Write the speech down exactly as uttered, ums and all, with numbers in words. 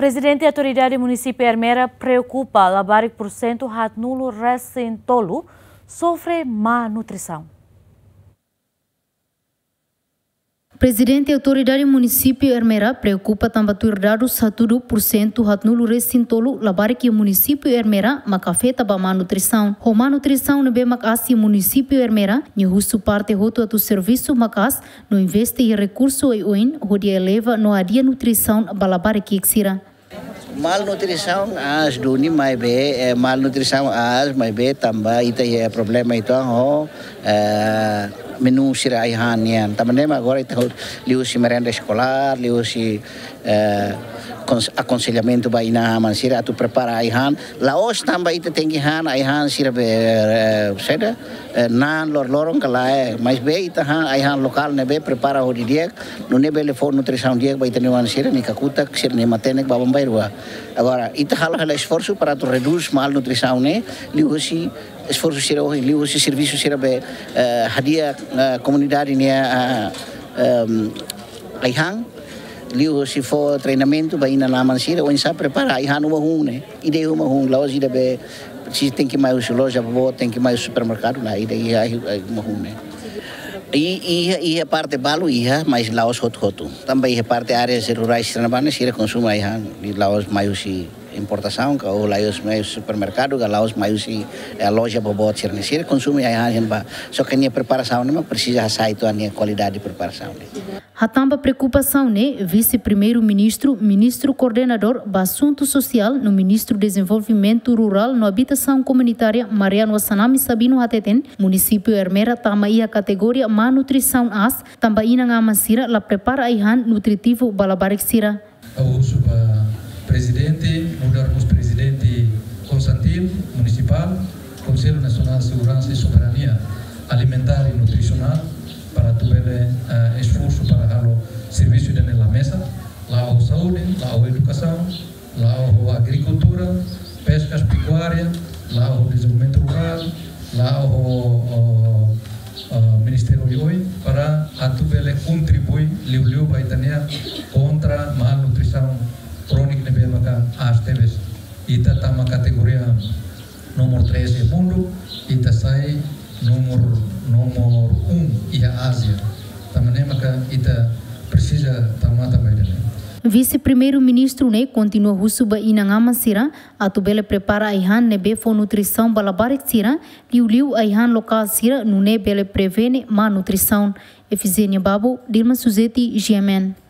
Presidente da Autoridade Município Ermera preocupa labar por cento hat nulo recém-tolo sofre má nutrição. Presidente da Autoridade Município Ermera preocupa também dados satu por cento hat nulo recém-tolo labar que o município Ermera macafeta ba má nutrição. O má nutrição nebe macasi município Ermera ni husu parte roto atu serviço macas no investe e recurso e oin hodia eleva no adia nutrição balabar que exira. Malnutrição as duni mai be malnutrição as mai be também ita é problema itu ho menu sira aihan yan também agora itu liu si merenda escolar liu si aconselhamento ba ina man sira tu prepara aihan laos também ita tengi han aihan sira be seda nan lor lorong kala mais be ita han aihan lokal ne be prepara ho dia no ne be le for nutrição dia ba ita ne wan sira ni kakuta sira ne matenek ba bambairua. Agora, ita hala hala esforço para tu reduz malnutrição, né? Liu si esforço sira hoje, liu si serviço sira be hadia comunidade né aihan, liu si for treinamento ba ina naman sira, o insa prepara aihan uma hum, né? Ide uma hum, lá hoje be se tem que mais loja boa, tem que mais supermercado lá, ide uma hum, né? E e a parte balu ia mais laos hot hotu também a parte áreas rurais tranabana sira consumo aí de laos mais si importação que o laos mais supermercado que laos mais si a loja bobo sira sira consumo aí han ba só que a preparação não precisa sair to a qualidade de preparação. Hatamba preocupação né vice-primeiro-ministro, ministro coordenador do assunto social no ministro desenvolvimento rural no habitação comunitária Mariano Wassanami Sabino Hateten município Ermera tama ia categoria má nutrição as também ina nga masira la prepara aihan nutritivo balabarik sira. O suba presidente mudarmos presidente Constantin municipal Conselho Nacional de Segurança e Soberania Alimentar e Nutricional para tu ver uh, esforço para o serviço de na mesa, lá a saúde, lá a educação, lá a agricultura, pescas, pecuária, lá o desenvolvimento rural, lá o Ministério de Oi, para a tu ver contribuir, liu-liu para itania contra a malnutrição crônica de bemakan as teves. Ita tama categoria número três do mundo, ita sai número número um e a Ásia. Também maka ita precisa tamar também. Vice-primeiro-ministro ne continua husuba inangama sira atubele prepara aihan nebe fo nutrição balabarik sira liu liu aihan local sira nune bele prevene má nutrição. Efizenia Babu, Dilma Suzeti, G M N.